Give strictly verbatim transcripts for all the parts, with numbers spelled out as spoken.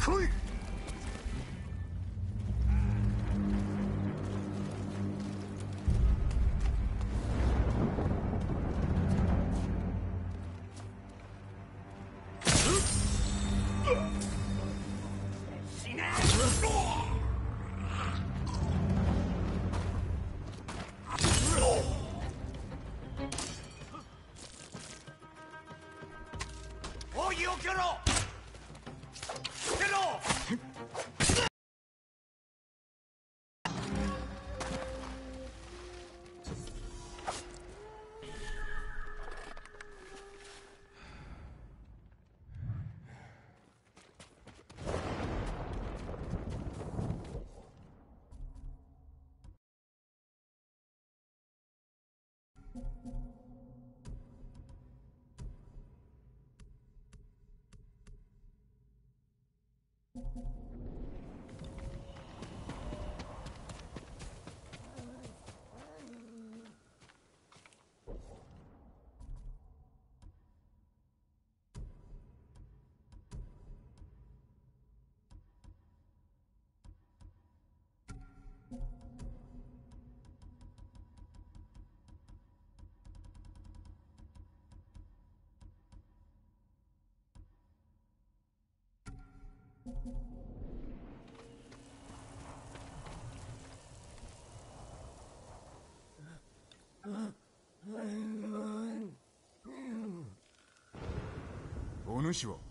来い。お主は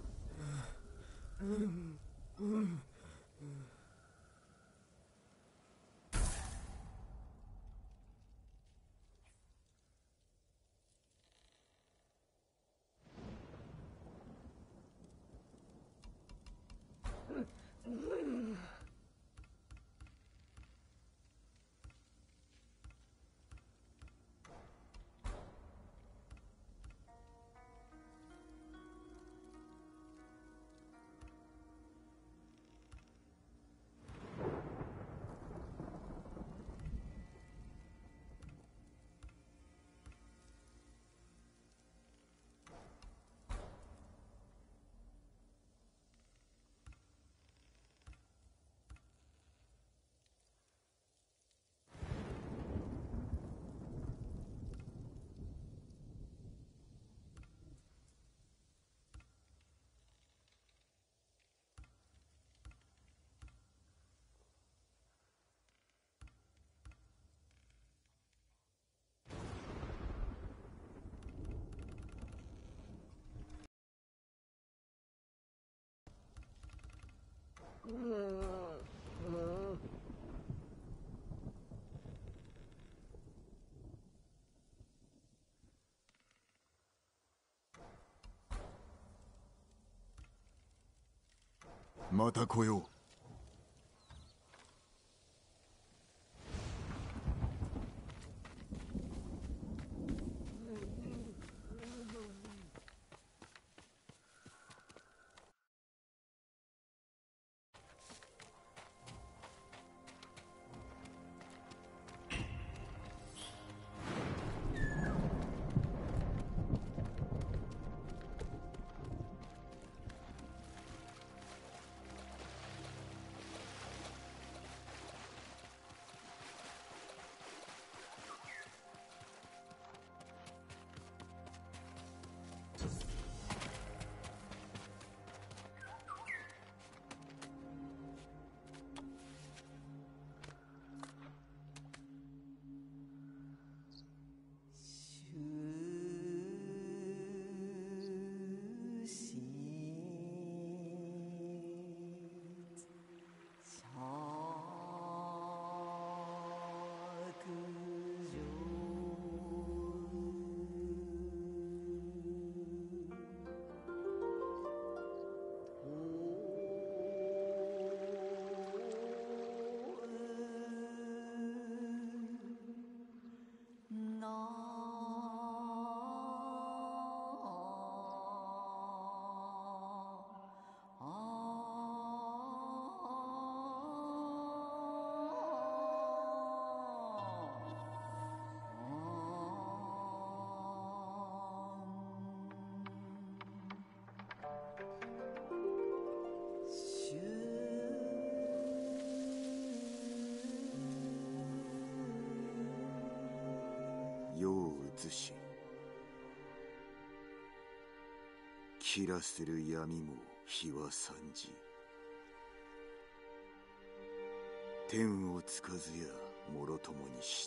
また来よう。 世を映し、キラする闇も日は参じ、天をつかずやもろともにして。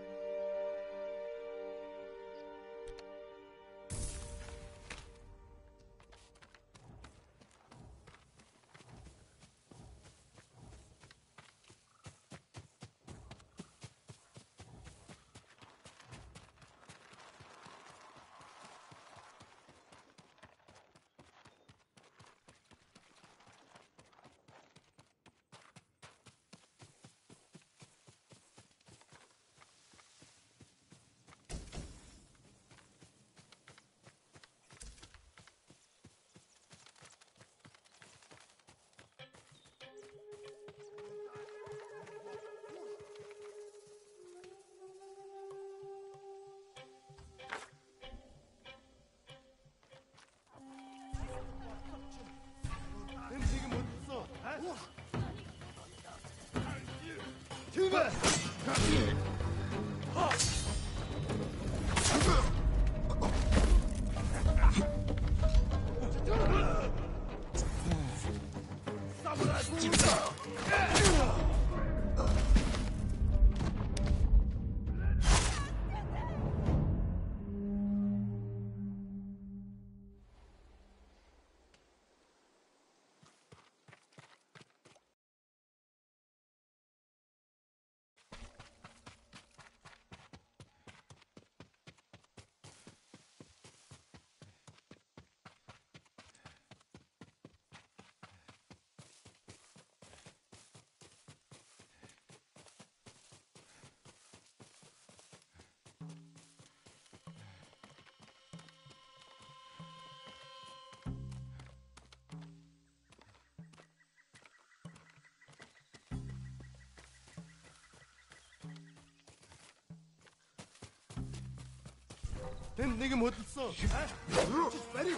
넌 내게 못 써. 빨리.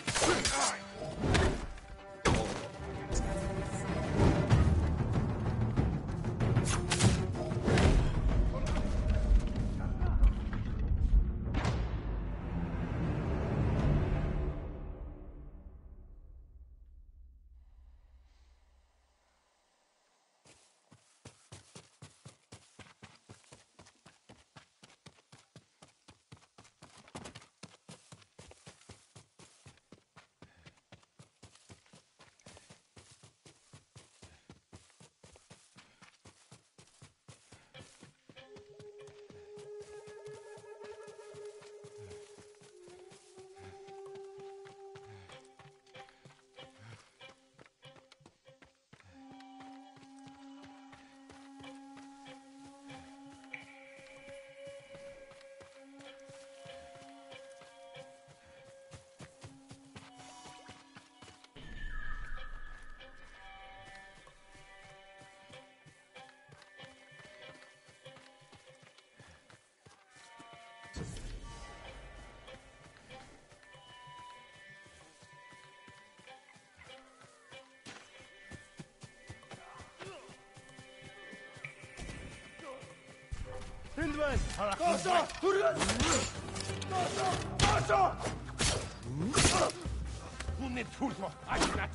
Hindman! Kosa! Durun! Kosa! Kosa! Bu ne turma? Açma!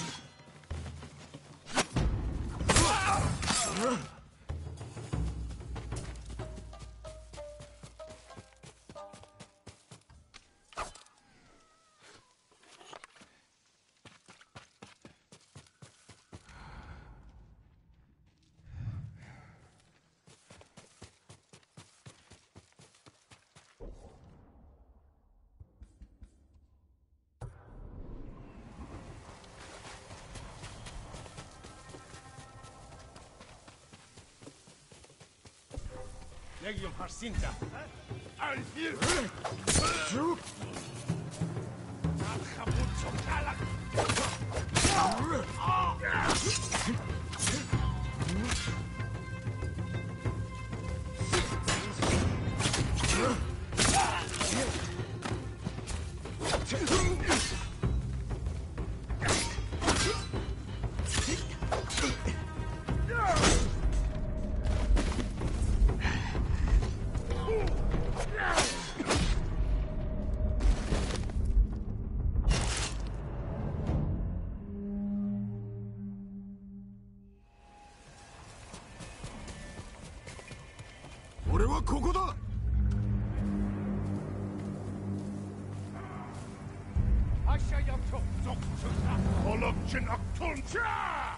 Lägg dem här sinta. Alfir! Juk! Alchabut chokala! Yeah! ここだ。 아시아 양초 쏙쏙 콜럭진 악톤차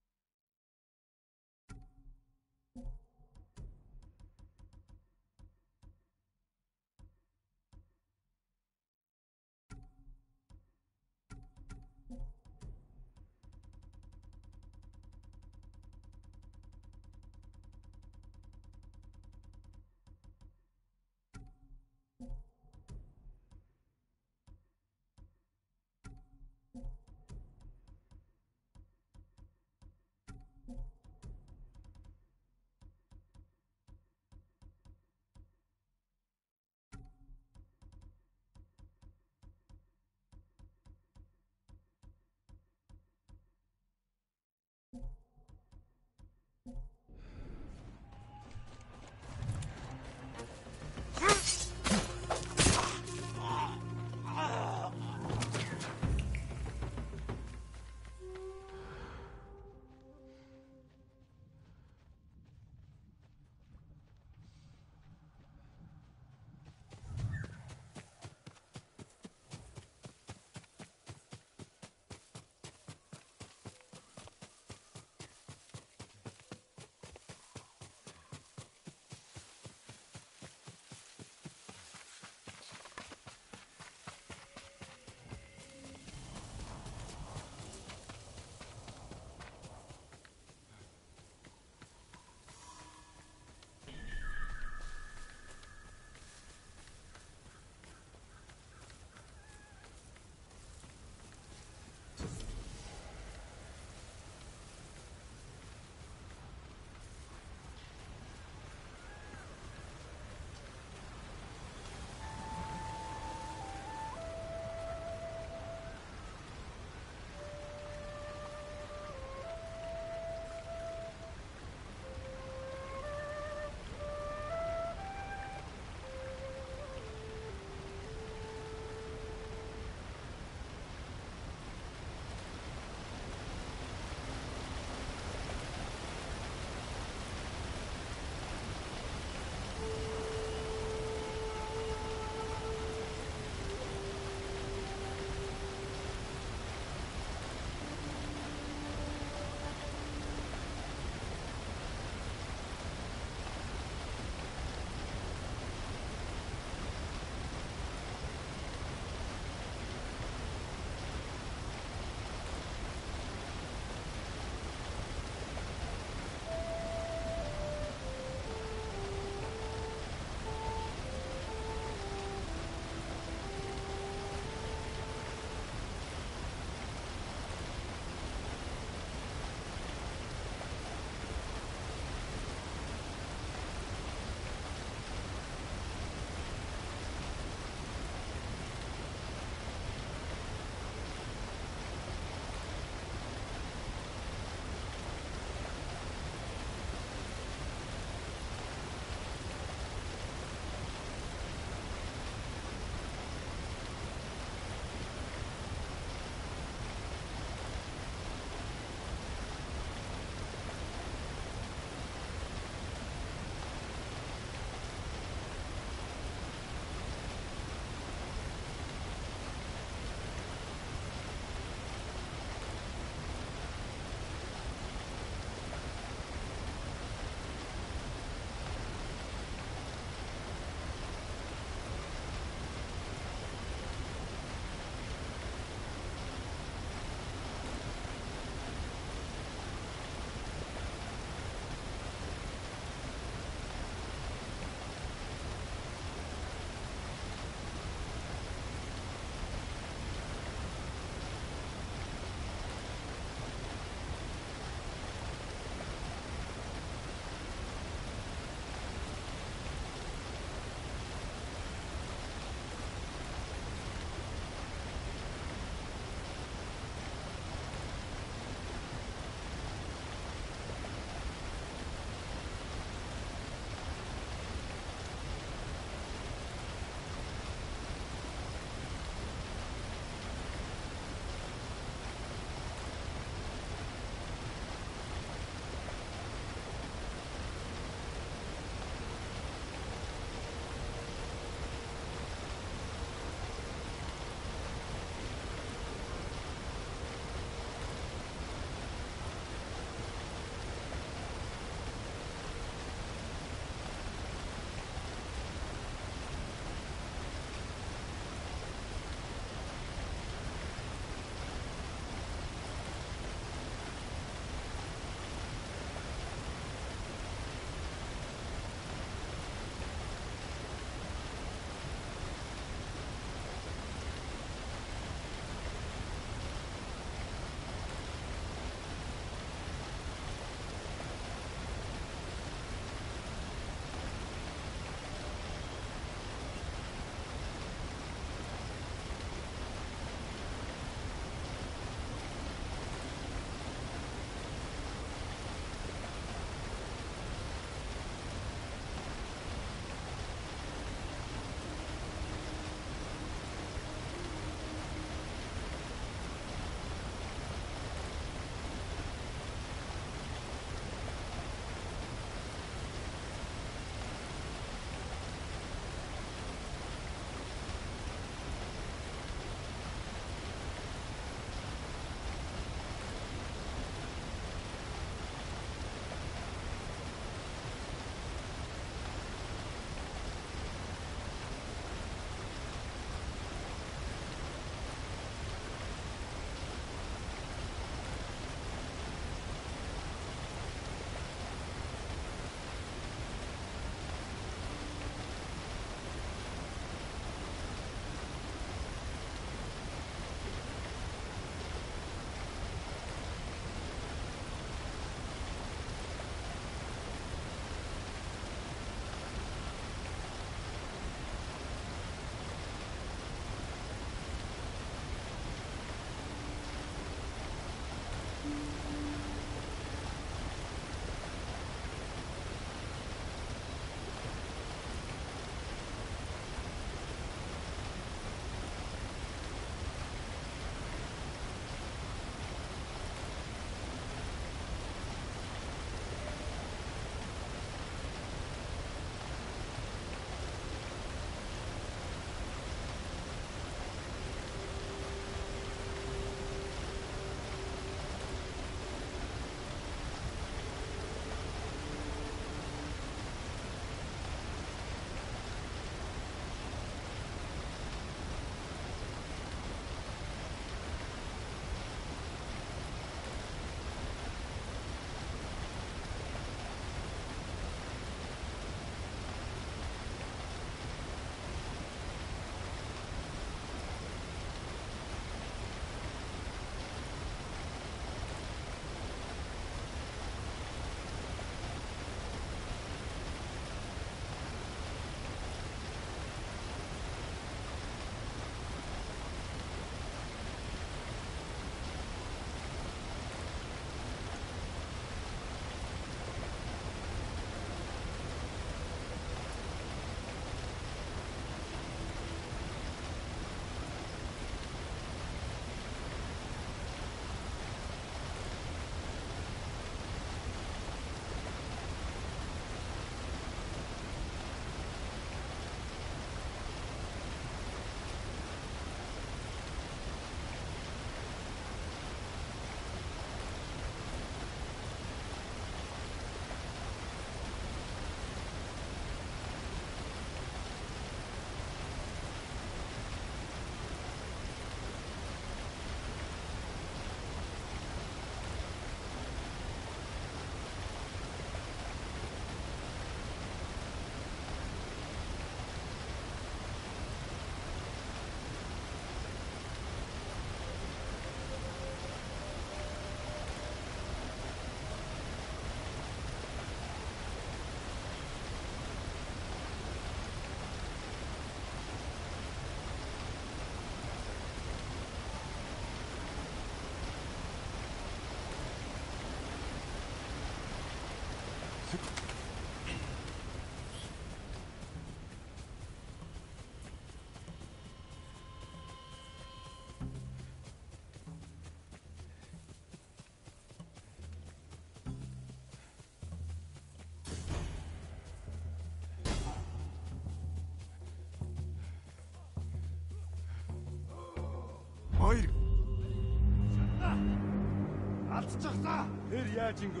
çıksa her yer cingo.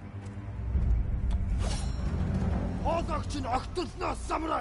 Hazak için aktısına samuray.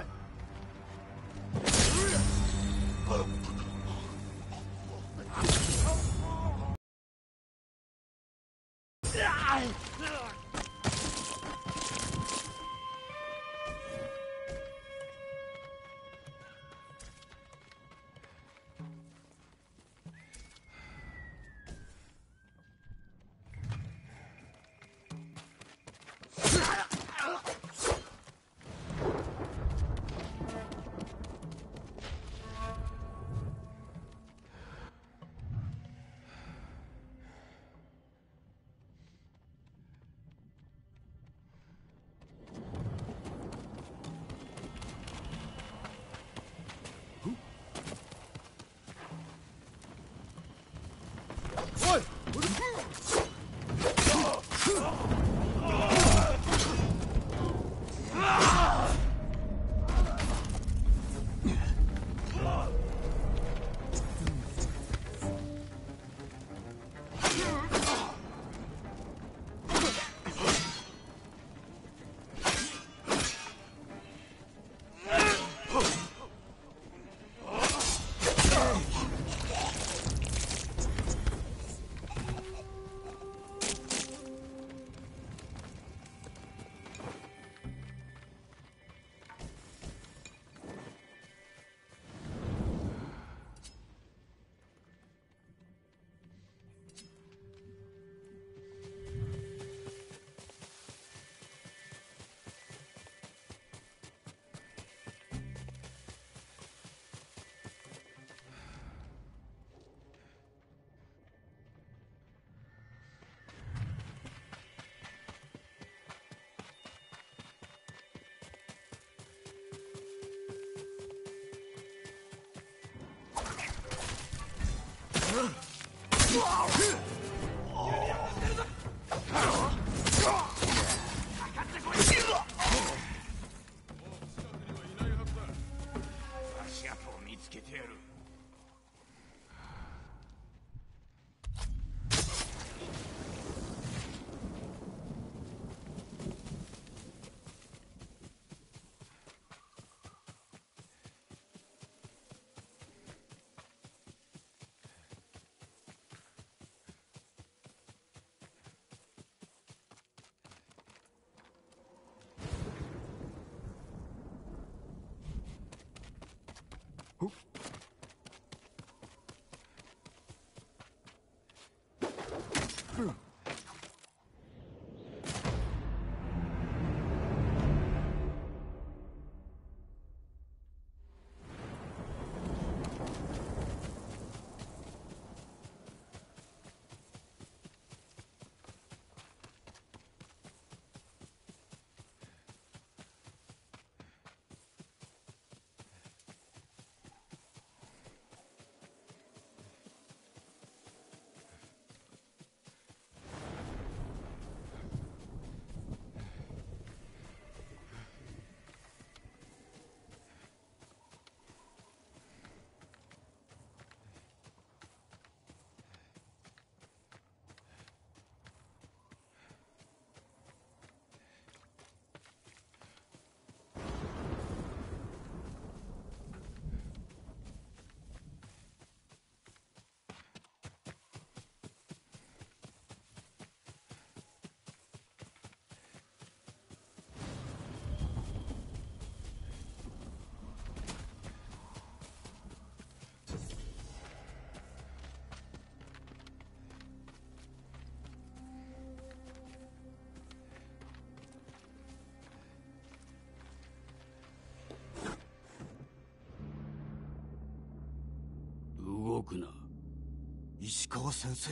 動くな。 石川先生。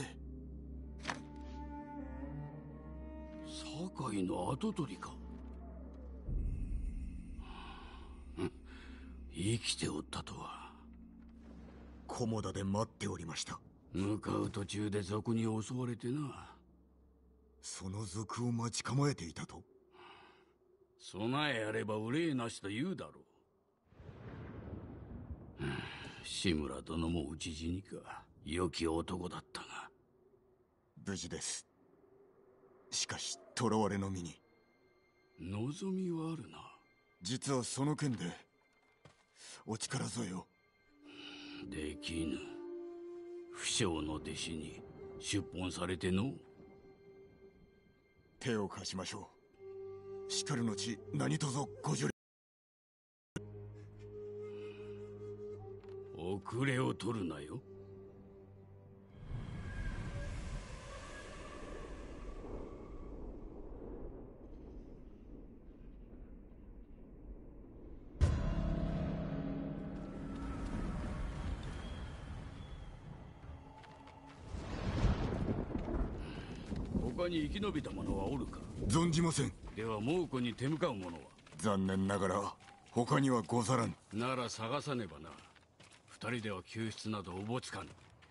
堺の跡取りか。生きておったとは。 菰田で待っておりました。 向かう途中で賊に襲われてな。 その賊を待ち構えていたと。 備えあれば憂いなしと言うだろう。志村殿も討ち死にか。良き男だったが。 無事です。 しかし囚われの身に望みはあるな。 実はその件でお力添えを。 できぬ。不肖の弟子に出奔されての。 手を貸しましょう。しかるのち何卒ご助力。 遅れを取るなよ。他に生き延びた者はおるか？ 存じません。 では猛虎に手向かう者は？ 残念ながら他にはござらん。 なら探さねばな。二人では救出などおぼつかぬ。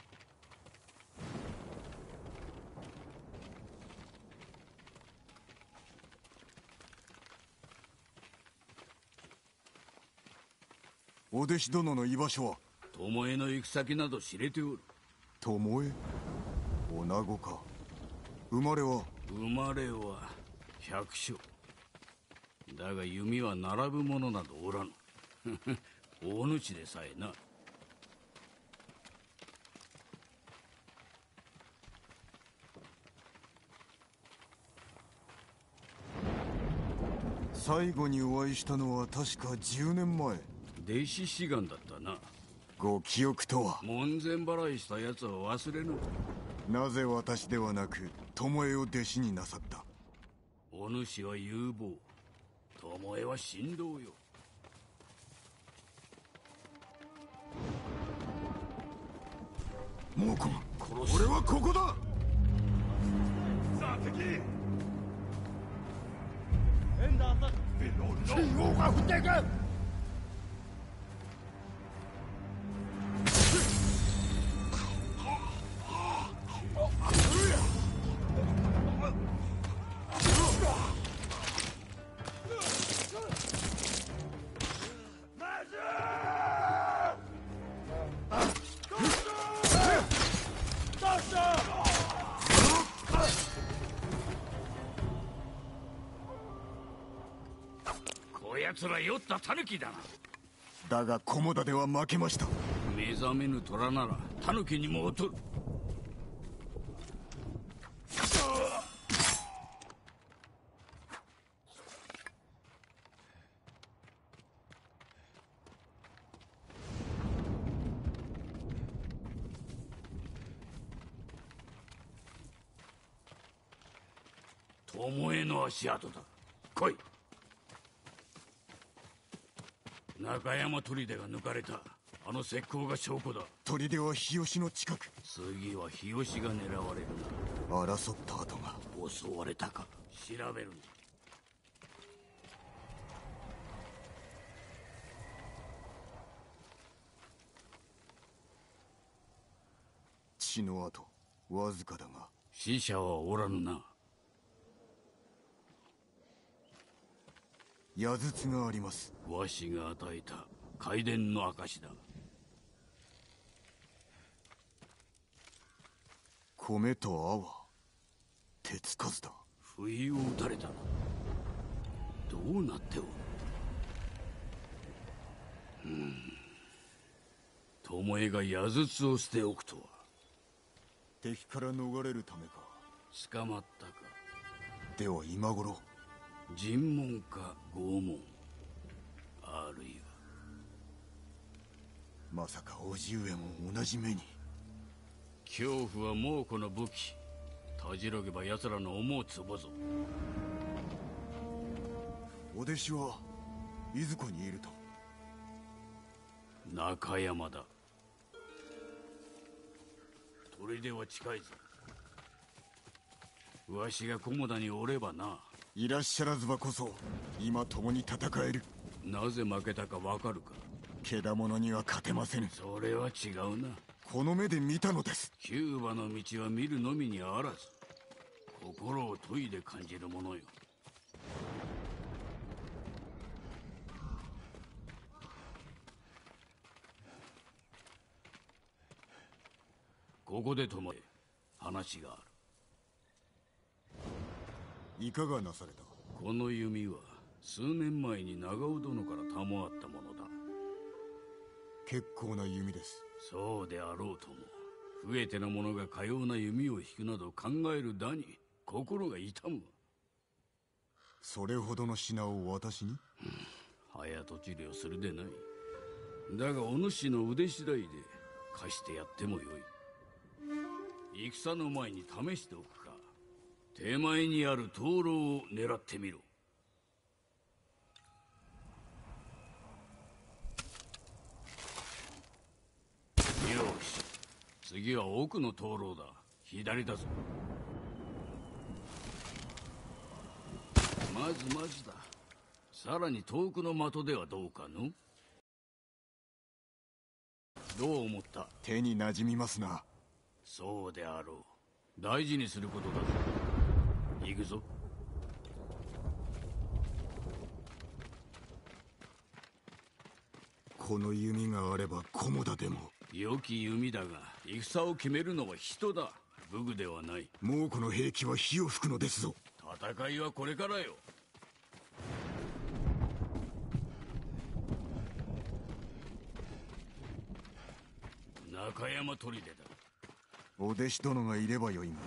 お弟子殿の居場所は？ 巴の行く先など知れておる。 巴？女子か。生まれは？ 生まれは百姓。だが弓は並ぶ者などおらぬ。大主でさえな。 最後にお会いしたのは確かじゅうねんまえ。 弟子志願だったな。 ご記憶とは？ 門前払いした奴は忘れぬ。 なぜ私ではなく巴を弟子になさった？ お主は有望、巴は神道よ。 猛虎、 殺す。 俺はここだ。 さあ敵変だぞ。金王が降っていく。 こやつら酔った狸だな。 だが菰田では負けました。 目覚めぬ虎なら狸にも劣る。巴の足跡だ。来い。中山砦が抜かれた。あの石膏が証拠だ。 砦は日吉の近く。 次は日吉が狙われるな。 争った跡が。 襲われたか調べるんだ。 血の跡わずかだが。 死者はおらぬな。 矢筒があります。 わしが与えた開伝の証だ。 米と泡手つかずだ。 不意を打たれたな。どうなっておる？うん巴が矢筒を捨ておくとは。 敵から逃れるためか。 捕まったか。 では今頃尋問か拷問、あるいは。 まさか叔父上も同じ目に。 恐怖は猛虎の武器。たじろげば奴らの思うつぼぞ。 お弟子はいずこにいると？ 中山だ。砦は近いぞ。わしが菰田におればな。 いらっしゃらずばこそ今共に戦える。 なぜ負けたかわかるか？ けだものには勝てませぬ。 それは違うな。 この目で見たのです。 キューバの道は見るのみにあらず、心を研いで感じるものよ。ここで止まれ。話がある。 いかがなされた？ この弓は数年前に長尾殿から賜ったものだ。 結構な弓です。 そうであろうとも、増えての者がかような弓を引くなど考えるだに心が痛むわ。 それほどの品を私に？ 早とちりをするでない。だがお主の腕次第で貸してやってもよい。戦の前に試しておくか。手前にある灯籠を狙ってみろ。よし、次は奥の灯籠だ。左だぞ。まずまずだ。さらに遠くの的ではどうかの？どう思った？ 手に馴染みますな。 そうであろう。大事にすることだぞ。行くぞ。 この弓があれば菰田でも。 良き弓だが、戦を決めるのは人だ。武具ではない。 猛虎の兵器は火を吹くのですぞ。 戦いはこれからよ。中山砦だ。 お弟子殿がいればよいが。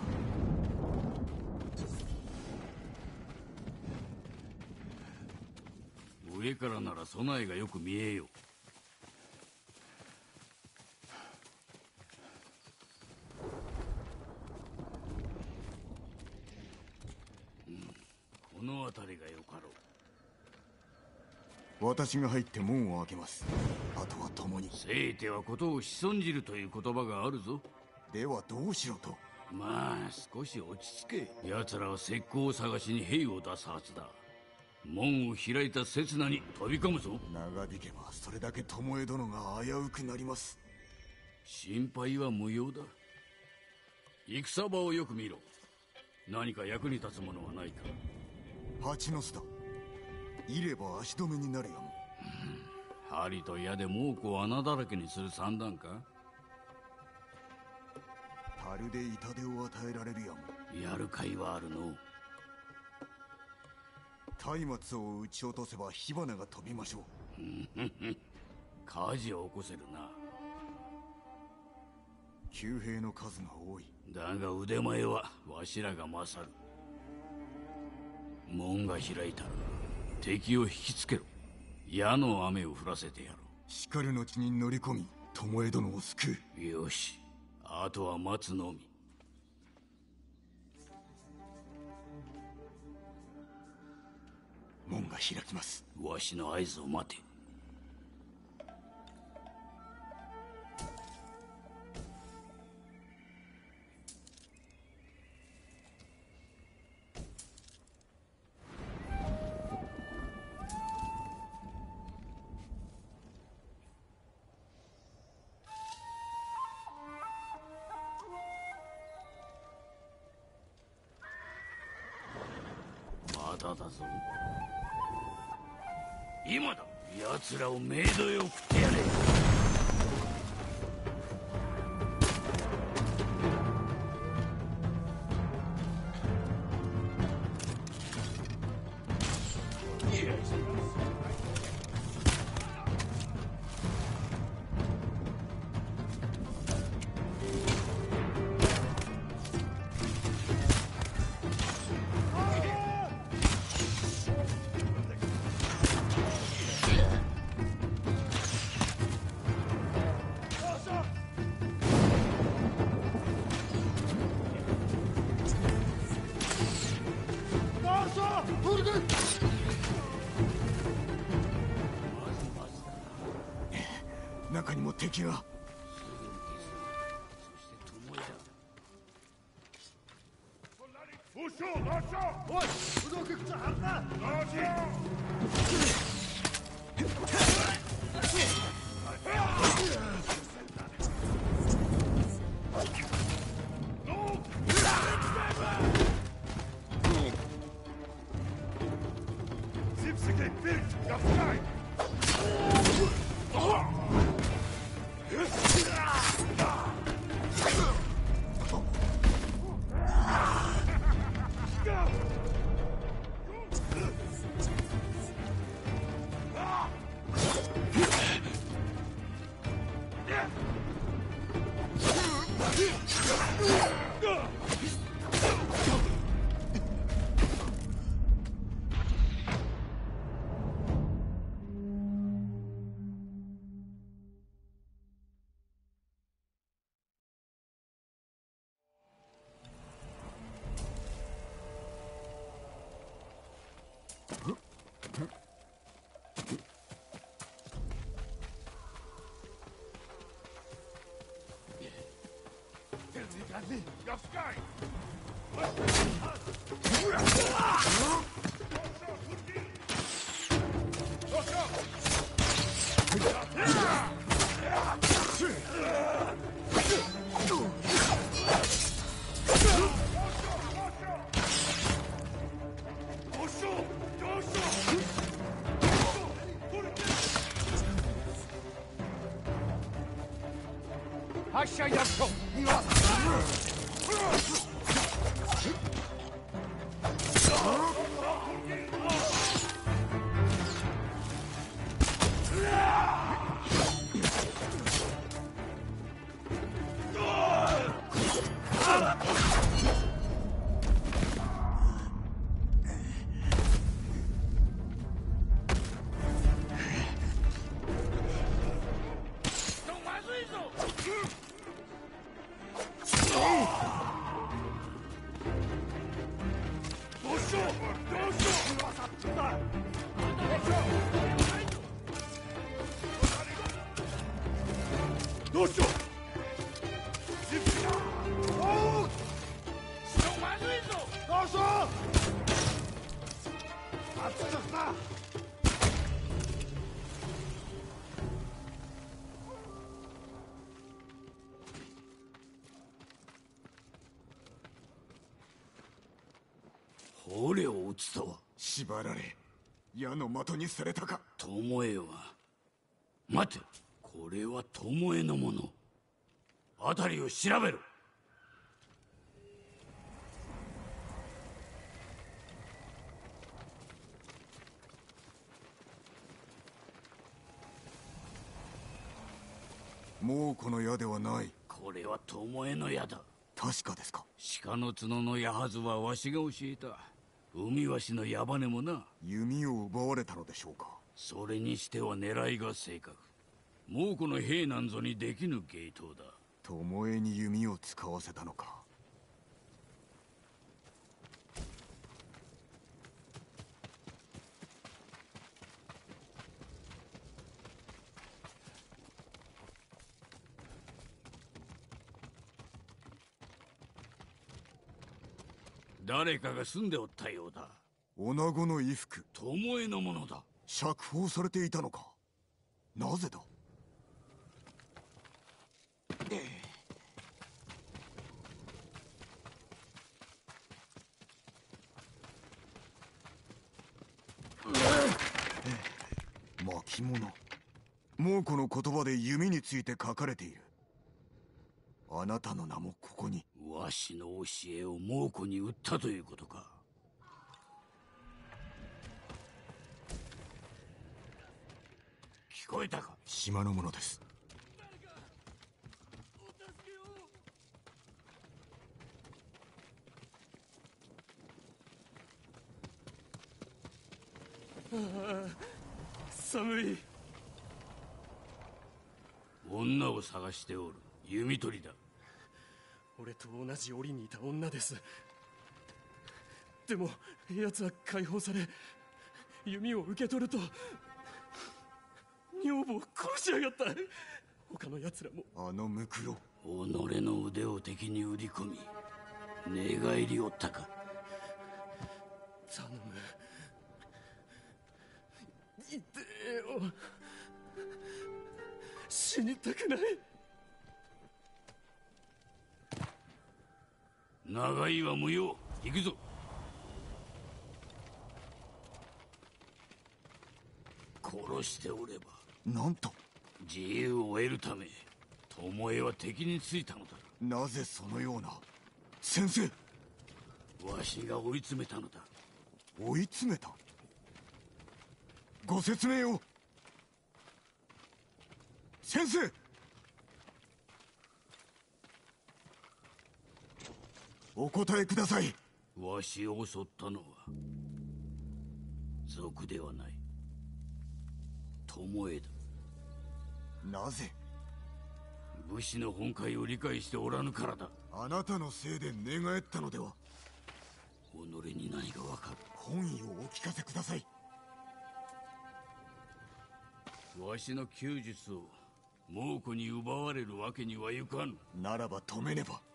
上からなら備えがよく見えよう。この辺りがよかろう。私が入って門を開けます。あとは共に。 せいてはことを仕損じるという言葉があるぞ。 ではどうしろと？ まあ少し落ち着け。奴らは石膏を探しに兵を出すはずだ。門を開いた刹那に飛び込むぞ。 長引けばそれだけ巴殿が危うくなります。 心配は無用だ。戦場をよく見ろ。何か役に立つものはないか。 蜂の巣だ。いれば足止めになるやも。 針と矢で猛虎を穴だらけにする算段か。 樽で痛手を与えられるやも。 やる甲斐はあるの。 松明を撃ち落とせば火花が飛びましょう。 火事を起こせるな。 騎兵の数が多い。 だが腕前はわしらが勝る。門が開いたら敵を引きつけろ。矢の雨を降らせてやろう。 しかるの地に乗り込み巴殿を救う。 よし、あとは待つのみ。 門が開きます。 わしの合図を待て。まだだぞ。今だ。奴らをメイドへ送ってやれ。 中にも敵が。 発射役所にはどうしよう。まずいぞ。どうしよう。あっちだな。 捕虜を撃つとは。 縛られ矢の的にされたか。 巴は。待て、これは巴のもの。辺りを調べろ。 もうこの矢ではない。 これは巴の矢だ。 確かですか。 鹿の角の矢はずはわしが教えた。海わしの矢羽もな。 弓を奪われたのでしょうか。 それにしては狙いが正確。猛虎の兵なんぞにできぬ芸当だ。 巴に弓を使わせたのか。 誰かが住んでおったようだ。 女子の衣服。 巴のものだ。 釈放されていたのか。なぜだ。巻物。猛虎の言葉で弓について書かれている。あなたの名もここに。 わしの教えを猛虎に売ったということか。聞こえたか。 島のものです。 ああ、寒い。 女を探しておる。弓取りだ。 俺と同じ檻にいた女です。でも奴は解放され弓を受け取ると女房を殺しやがった。他の奴らも。 あのムクロ。 己の腕を敵に売り込み寝返りおったか。 頼む、言ってよ。死にたくない。 長いは無用。行くぞ。殺しておれば。 なんと。 自由を得るため巴は敵についたのだ。 なぜそのような。先生。 わしが追い詰めたのだ。 追い詰めた。ご説明を。先生。お答えください。 わしを襲ったのは賊ではない、巴だ。 なぜ。 武士の本懐を理解しておらぬからだ。 あなたのせいで寝返ったのでは。 己に何がわかる。 本意をお聞かせください。 わしの弓術を猛虎に奪われるわけにはいかぬ。 ならば止めねば。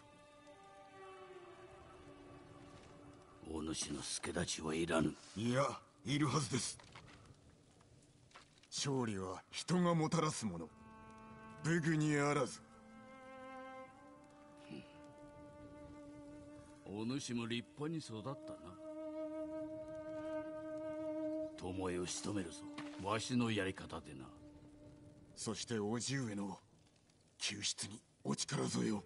お主の助太刀はいらぬ。 いや、いるはずです。勝利は人がもたらすもの。武具にあらず。 お主も立派に育ったな。巴を仕留めるぞ。わしのやり方でな。 そして叔父上の救出に。 お力添えを。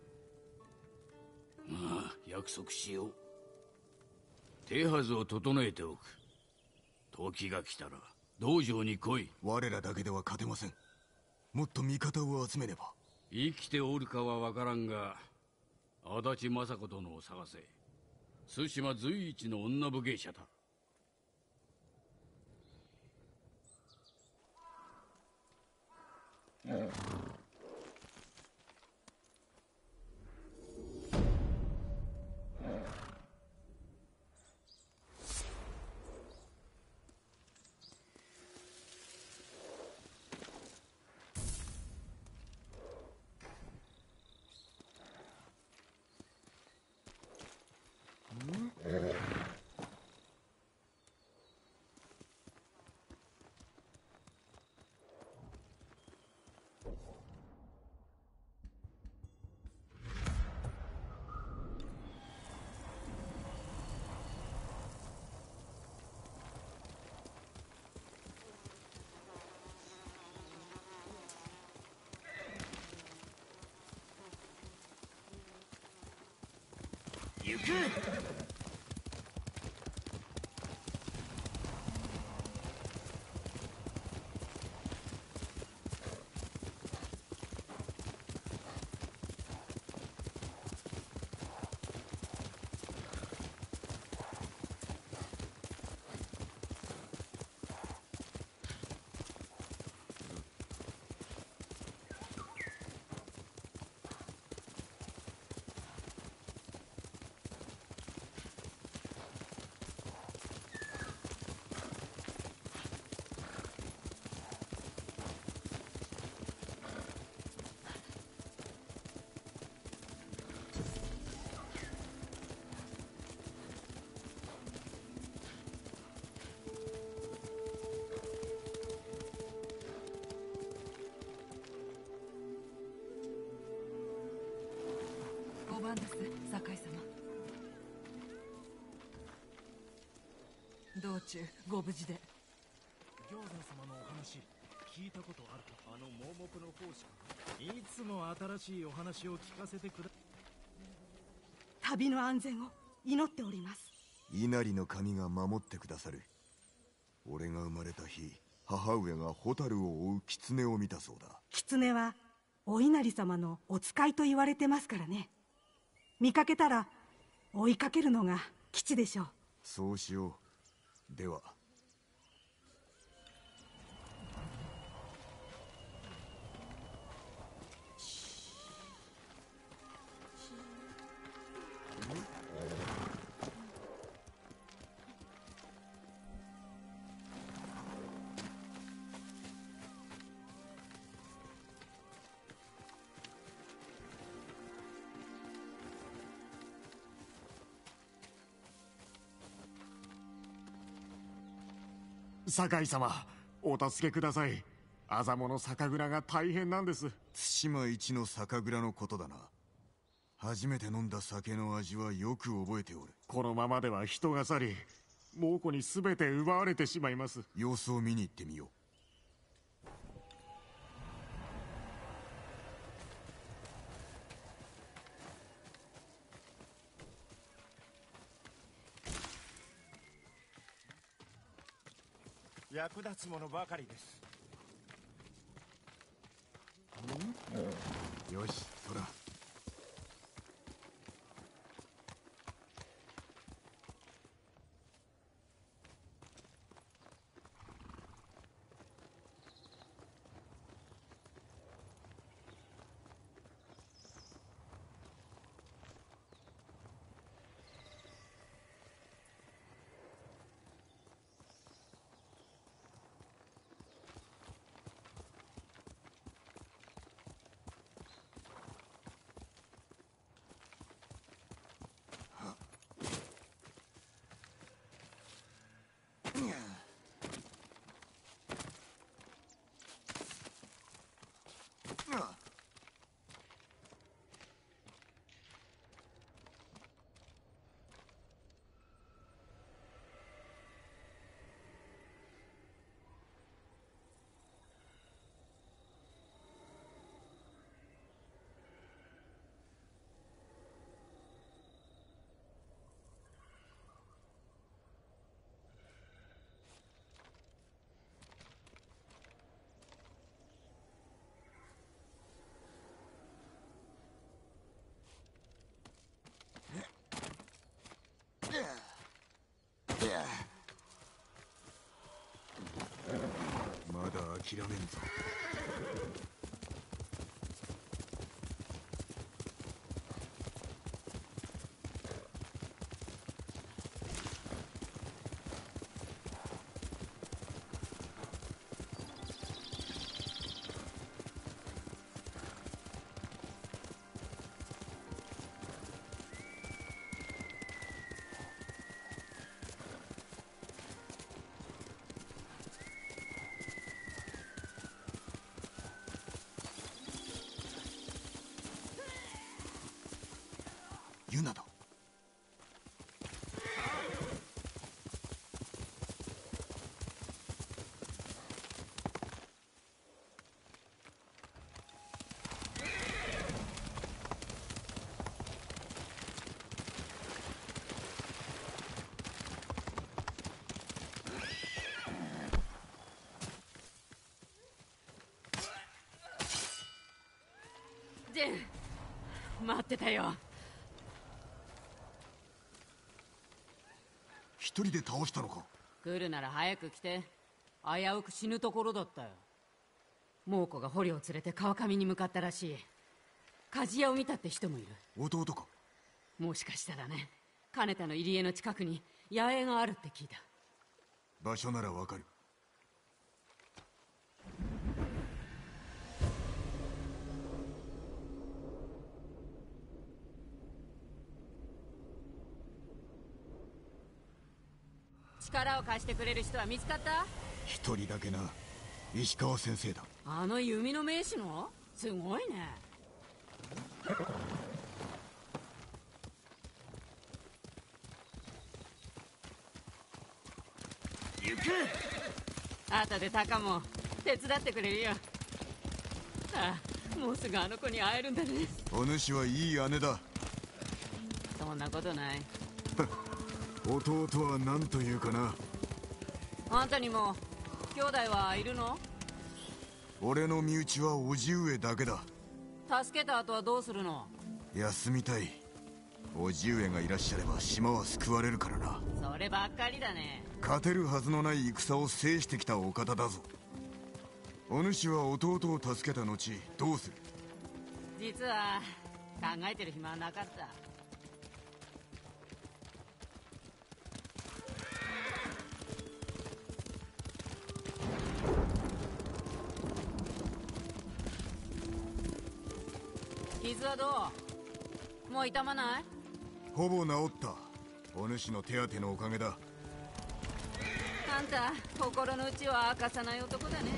まあ約束しよう。手はずを整えておく。時が来たら道場に来い。 我らだけでは勝てません。もっと味方を集めねば。 生きておるかは分からんが、足立雅子殿を探せ。対馬随一の女武芸者だ。 行く。 ごばんです、酒井様。道中ご無事で。 行山様のお話聞いたことあるか。あの盲目の奉仕か。いつも新しいお話を聞かせてくだ。 旅の安全を祈っております。 稲荷の神が守ってくださる。俺が生まれた日、母上が蛍を追う狐を見たそうだ。 狐はお稲荷様のお使いと言われてますからね。見かけたら追いかけるのが吉でしょう。 そうしよう。では。 酒井様、お助けください。あざもの酒蔵が大変なんです。 対馬一の酒蔵のことだな。初めて飲んだ酒の味はよく覚えておる。 このままでは人が去り、猛虎に全て奪われてしまいます。 様子を見に行ってみよう。 役立つものばかりです。 よし、そら。 諦めんぞ。ユナだ。 ジェン、待ってたよ。 一人で倒したのか。 来るなら早く来て。危うく死ぬところだったよ。猛虎が捕虜を連れて川上に向かったらしい。鍛冶屋を見たって人もいる。 弟か。 もしかしたらね。金田の入り江の近くに野営があるって聞いた。 場所ならわかる。 力を貸してくれる人は見つかった？ 一人だけな。石川先生だ。 あの弓の名手の？すごいね。 行け。 後でタカも手伝ってくれるよ。ああ、もうすぐあの子に会えるんだね。 お主はいい姉だ。 そんなことない。 弟は何というかな。 あんたにも兄弟はいるの？ 俺の身内は叔父上だけだ。 助けた後はどうするの？ 休みたい。叔父上がいらっしゃれば島は救われるからな。 そればっかりだね。 勝てるはずのない戦を制してきたお方だぞ。お主は弟を助けた後どうする？ 実は考えてる暇はなかった。傷はどう？もう痛まない？ ほぼ治った。お主の手当てのおかげだ。 あんた心の内は明かさない男だね。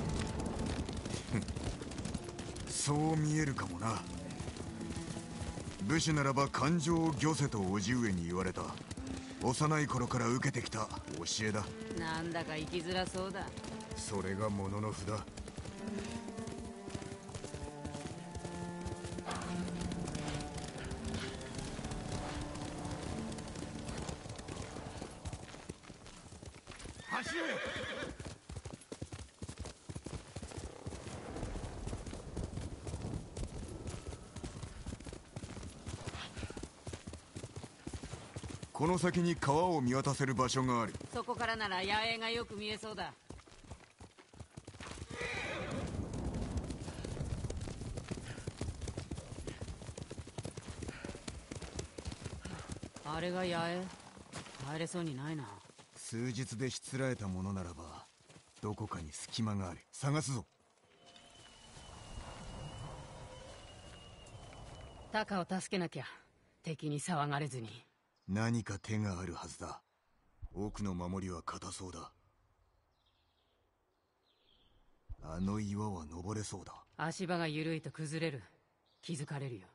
そう見えるかもな。武士ならば感情を御せと叔父上に言われた。幼い頃から受けてきた教えだ。 なんだか生きづらそうだ。 それがもののふだ。走れ。この先に川を見渡せる場所がある。 そこからなら野営がよく見えそうだ。あれが野営？入れそうにないな。 数日でしつらえたものならばどこかに隙間がある。探すぞ。 タカを助けなきゃ。敵に騒がれずに。 何か手があるはずだ。奥の守りは固そうだ。あの岩は登れそうだ。 足場が緩いと崩れる。気づかれるよ。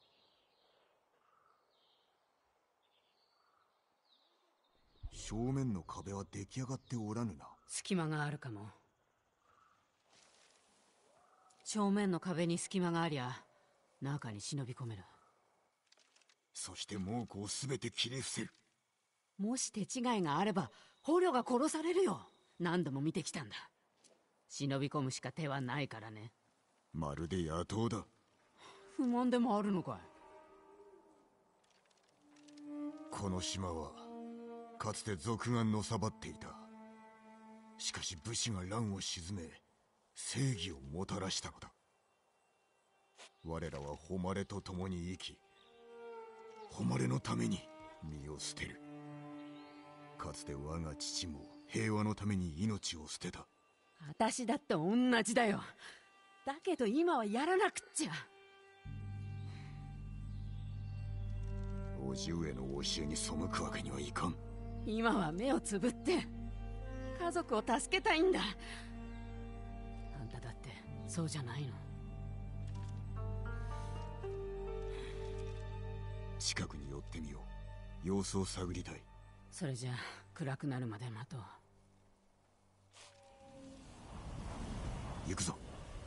正面の壁は出来上がっておらぬな。 隙間があるかも。正面の壁に隙間がありゃ中に忍び込める。 そして猛虎を全て切り伏せる。 もし手違いがあれば捕虜が殺されるよ。何度も見てきたんだ。忍び込むしか手はないからね。 まるで野党だ。 不満でもあるのかい？ この島はかつて賊がのさばっていた。しかし武士が乱を鎮め正義をもたらしたのだ。我らは誉れと共に生き、誉れのために身を捨てる。かつて我が父も平和のために命を捨てた。 私だって同じだよ。だけど今はやらなくっちゃ。 叔父上の教えに背くわけにはいかん。 今は目をつぶって家族を助けたいんだ。あんただってそうじゃないの？ 近くに寄ってみよう。様子を探りたい。 それじゃあ暗くなるまで待とう。 行くぞ。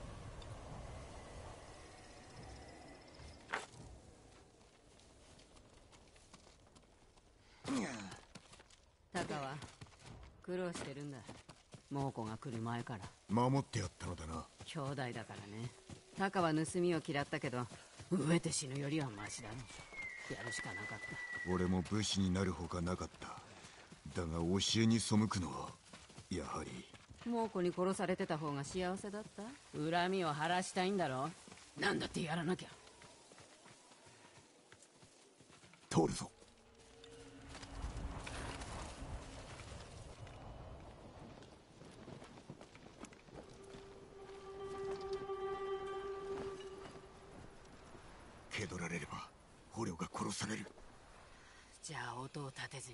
タカは苦労してるんだ。猛虎が来る前から。 守ってやったのだな。 兄弟だからね。タカは盗みを嫌ったけど飢えて死ぬよりはマシだろ。やるしかなかった。 俺も武士になるほかなかった。だが教えに背くのはやはり。 猛虎に殺されてた方が幸せだった？恨みを晴らしたいんだろ。なんだってやらなきゃ。 通るぞ。蹴取られれば捕虜が殺される。 じゃあ音を立てずに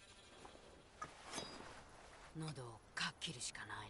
喉をかっ切るしかないね。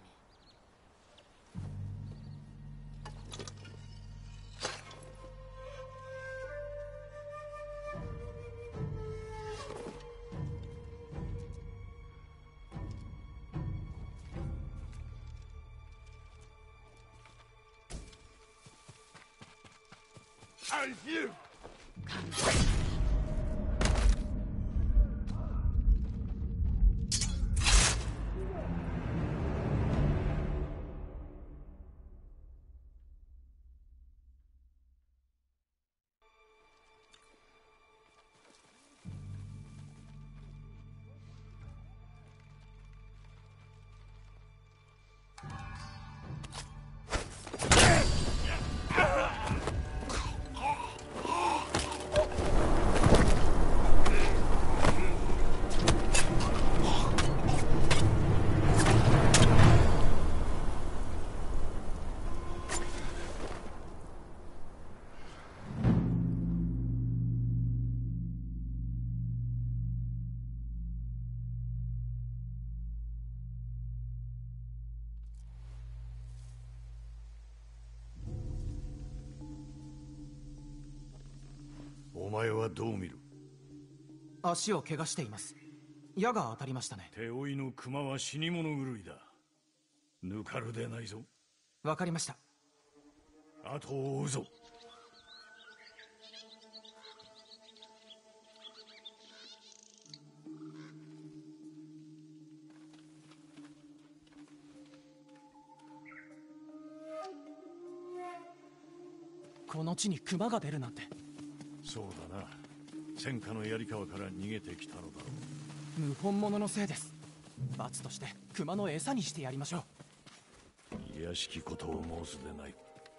お前はどう見る？ 足を怪我しています。矢が当たりましたね。 手負いの熊は死に物狂いだ。抜かるでないぞ。 わかりました。 後を追うぞ。 この地に熊が出るなんて。 そうだな。戦火の槍川から逃げてきたのだろう。謀反者のせいです。罰として熊の餌にしてやりましょう。いやしきことを申すでない。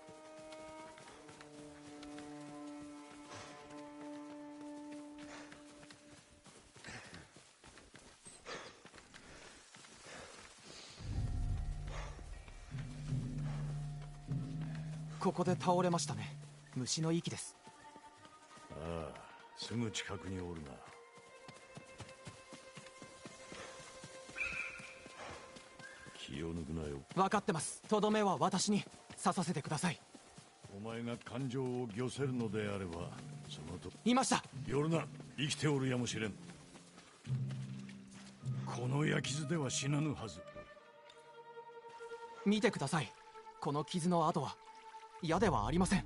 ここで倒れましたね。虫の息です。 ああ、すぐ近くにおるな。気を抜くなよ。 分かってます。とどめは私に刺させてください。 お前が感情を御せるのであればそのといました。 寄るな。生きておるやもしれん。この焼き傷では死なぬはず。 見てください。この傷の跡は矢ではありません。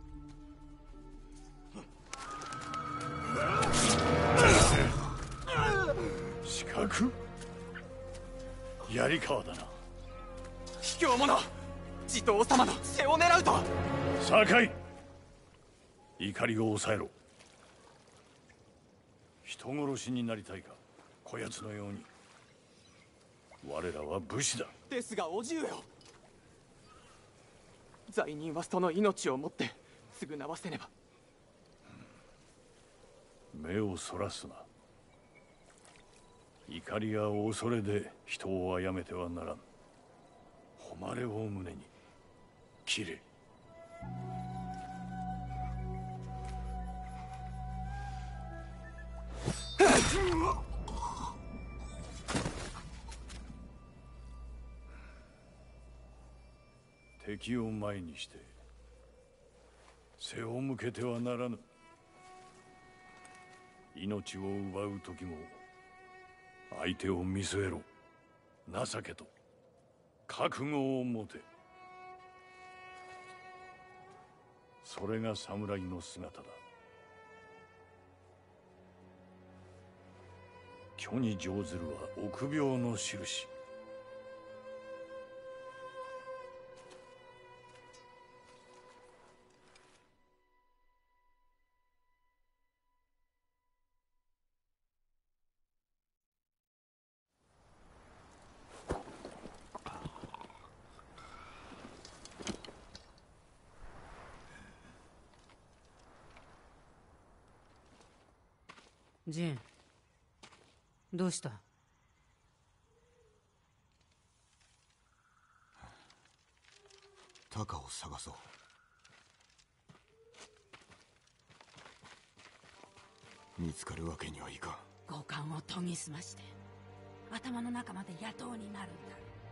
四角？槍川だな。 卑怯者！地頭様の背を狙うと。 酒井、怒りを抑えろ。人殺しになりたいか、こやつのように。我らは武士だ。 ですが叔父上を。 罪人はその命をもって償わせねば。 目をそらすな。怒りや恐れで人を殺めてはならん。誉れを胸に切れ。敵を前にして背を向けてはならぬ。命を奪う時も相手を見据えろ。情けと覚悟を持て。それが侍の姿だ。虚に乗ずるは臆病の印。 ジン、どうした？ タカを探そう。見つかるわけにはいかん。 五感を研ぎ澄まして頭の中まで野党になるんだ。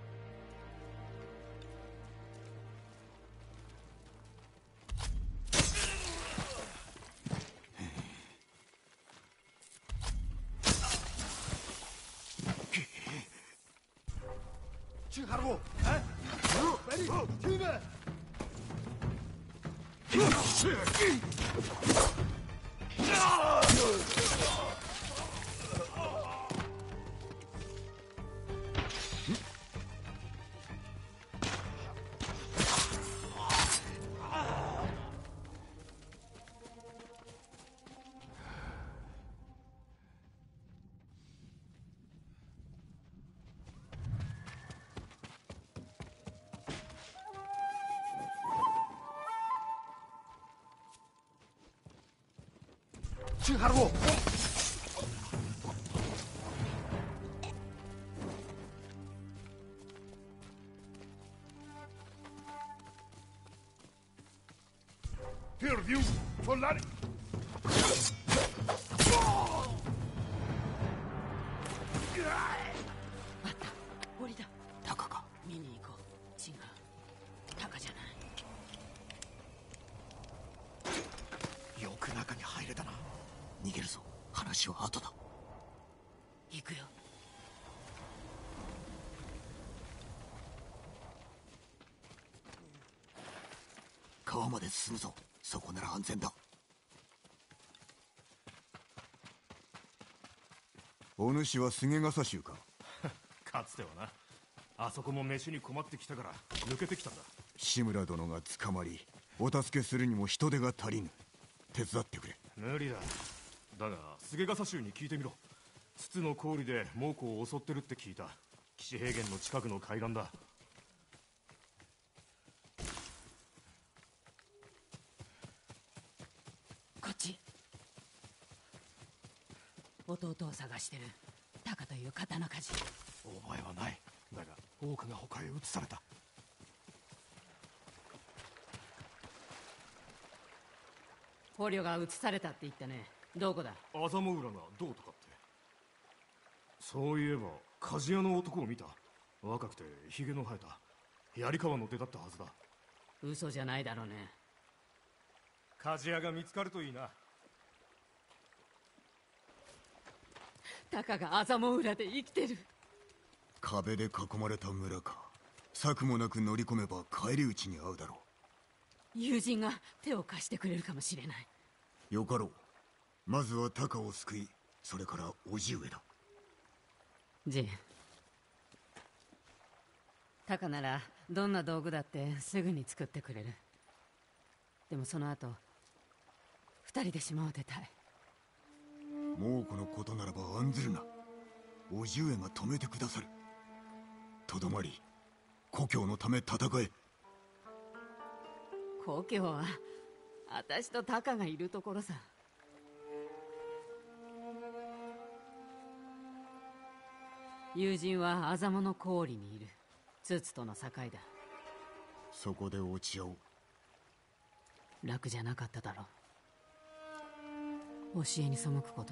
去哈鲁。Perdiu, Solari. あった、檻だ。 タカか。 見に行こう。違う、タカじゃない。 よく中に入れたな。逃げるぞ。話は後だ。 行くよ。 川まで進むぞ。そこなら安全だ。お主は菅笠衆か。 かつてはな。あそこも飯に困ってきたから抜けてきたんだ。 志村殿が捕まりお助けするにも人手が足りぬ。手伝ってくれ。 無理だ。だが菅笠衆に聞いてみろ。筒の氷で猛虎を襲ってるって聞いた。岸平原の近くの海岸だ。 こっち。弟を探してるタカという刀鍛冶。 お前はない。だが多くが他へ移された。 捕虜が移されたって言ったね。どこだ？ 麻生浦がどうとかって。そういえば鍛冶屋の男を見た。若くてヒゲの生えた槍川の出だったはずだ。 嘘じゃないだろうね。 鍛冶屋が見つかるといいな。 タカが麻生浦で生きてる。 壁で囲まれた村か。策もなく乗り込めば返り討ちに遭うだろう。 友人が手を貸してくれるかもしれない。 よかろう。まずはタカを救い、それから叔父上だ。 ジン、タカならどんな道具だってすぐに作ってくれる。でもその後二人で島を出たい。 猛虎のことならば案ずるな。叔父上が止めてくださる。とどまり故郷のため戦え。 故郷は私とタカがいるところさ。友人はアザモの氷にいる。ツツとの境だ。 そこで落ち合おう。 楽じゃなかっただろう。教えに背くこと、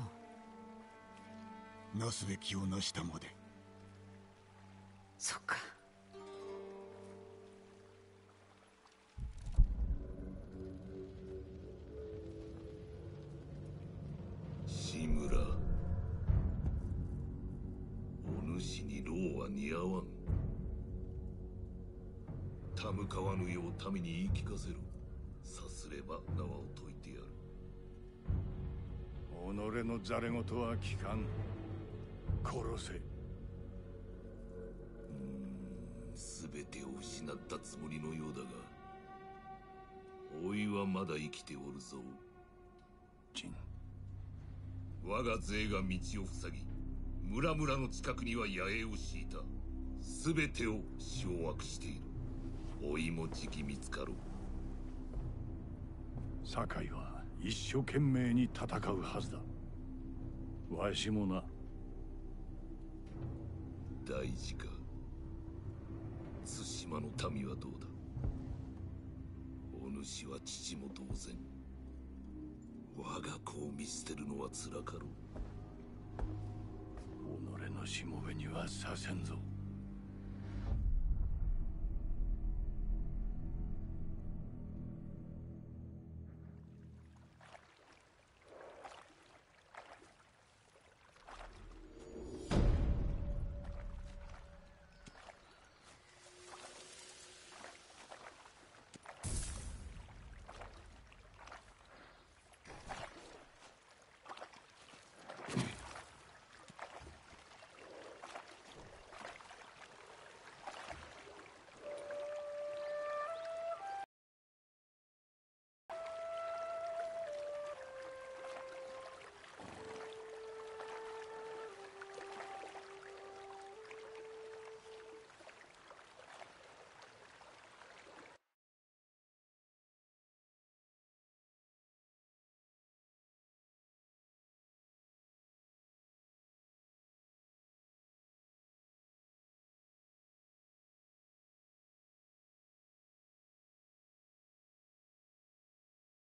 なすべきをなしたまで。 そっか。 志村、お主に労は似合わん。たむかわぬよう民に言い聞かせろ。さすれば縄を解いてやる。 己のざれ言は聞かん。殺せ。 うーん、全てを失ったつもりのようだが、おいはまだ生きておるぞ。 ジン、 我が勢が道を塞ぎ、村々の近くには野営を敷いた。全てを掌握している。おいもじき見つかろう。 堺は一生懸命に戦うはずだ。わしもな。 大事か。対馬の民はどうだ。お主は父も同然。我が子を見捨てるのは辛かろう。 己のしもべにはさせんぞ。